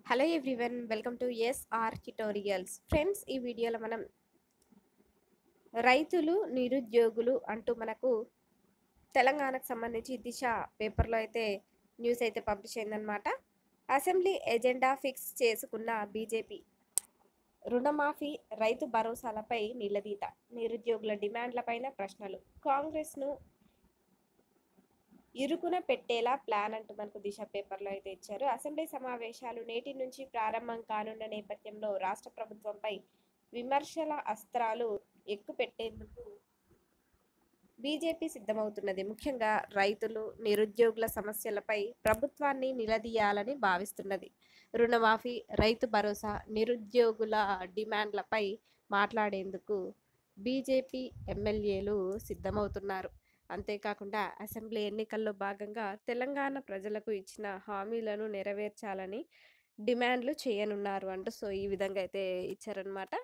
Hello everyone, welcome to SR tutorials. Friends, ఈ వీడియోలో మనం రైతులు నిరుద్యోగులు అంటూ మనకు తెలంగాణకు సంబంధించి దిశ పేపర్లో అయితే న్యూస్ అయితే పబ్లిష్ అయిందనమాట. అసెంబ్లీ ఎజెండా ఫిక్స్ చేసుకున్న బీజేపీ, రుణమాఫీ, రైతు భరోసాలపై నిలదీత, నిరుద్యోగుల డిమాండ్లపైన ప్రశ్నలు, కాంగ్రెస్ను ఇరుకున పెట్టేలా ప్లాన్ అంటూ మనకు దిశ పేపర్లో అయితే ఇచ్చారు. అసెంబ్లీ సమావేశాలు నేటి నుంచి ప్రారంభం కానున్న నేపథ్యంలో రాష్ట్ర ప్రభుత్వంపై విమర్శల అస్త్రాలు ఎక్కుపెట్టేందుకు బీజేపీ సిద్ధమవుతున్నది. ముఖ్యంగా రైతులు, నిరుద్యోగుల సమస్యలపై ప్రభుత్వాన్ని నిలదీయాలని భావిస్తున్నది. రుణమాఫీ, రైతు భరోసా, నిరుద్యోగుల డిమాండ్లపై మాట్లాడేందుకు బీజేపీ ఎమ్మెల్యేలు సిద్ధమవుతున్నారు. అంతేకాకుండా అసెంబ్లీ ఎన్నికల్లో భాగంగా తెలంగాణ ప్రజలకు ఇచ్చిన హామీలను నెరవేర్చాలని డిమాండ్లు చేయనున్నారు అంటూ ఈ విధంగా అయితే ఇచ్చారనమాట.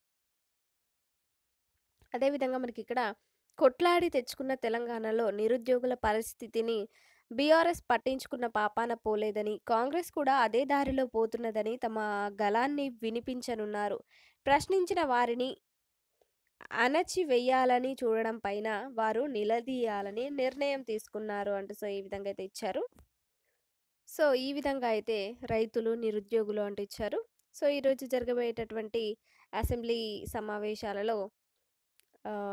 అదేవిధంగా మనకి ఇక్కడ కొట్లాడి తెచ్చుకున్న తెలంగాణలో నిరుద్యోగుల పరిస్థితిని బీఆర్ఎస్ పట్టించుకున్న పాపాన పోలేదని, కాంగ్రెస్ కూడా అదే దారిలో పోతున్నదని తమ గళాన్ని వినిపించనున్నారు. ప్రశ్నించిన వారిని అణచివేయాలని చూడడం పైన వారు నిలదీయాలని నిర్ణయం తీసుకున్నారు అంటూ ఈ విధంగా అయితే ఇచ్చారు. ఈ విధంగా అయితే రైతులు, నిరుద్యోగులు అంటూ ఇచ్చారు. ఈరోజు జరగబోయేటటువంటి అసెంబ్లీ సమావేశాలలో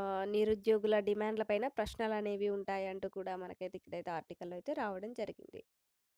నిరుద్యోగుల డిమాండ్లపైన ప్రశ్నలనేవి ఉంటాయంటూ కూడా మనకైతే ఇక్కడైతే ఆర్టికల్ అయితే రావడం జరిగింది.